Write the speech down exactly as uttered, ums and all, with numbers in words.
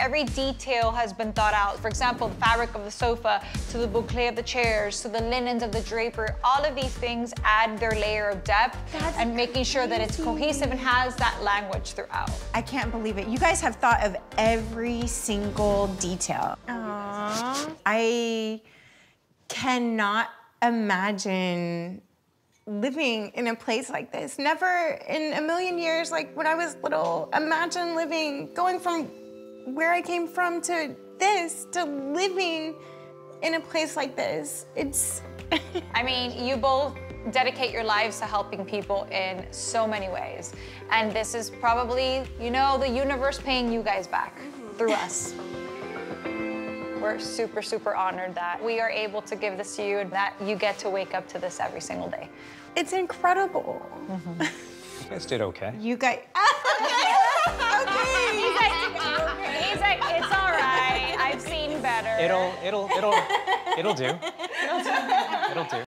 Every detail has been thought out. For example, the fabric of the sofa, to the boucle of the chairs, to the linens of the draper. All of these things add their layer of depth That's and making sure that it's cohesive and has that language throughout. I can't believe it. You guys have thought of every single detail. Aww. I cannot imagine living in a place like this. Never in a million years, like when I was little, imagine living, going from where I came from to this, to living in a place like this. It's... I mean, you both dedicate your lives to helping people in so many ways. And this is probably, you know, the universe paying you guys back mm-hmm. through us. We're super, super honored that we are able to give this to you and that you get to wake up to this every single day. It's incredible. Mm-hmm. You guys did okay. You guys... okay. He's like, he's like, it's all right. I've seen better. It'll, it'll, it'll, it'll do. It'll do. It'll do.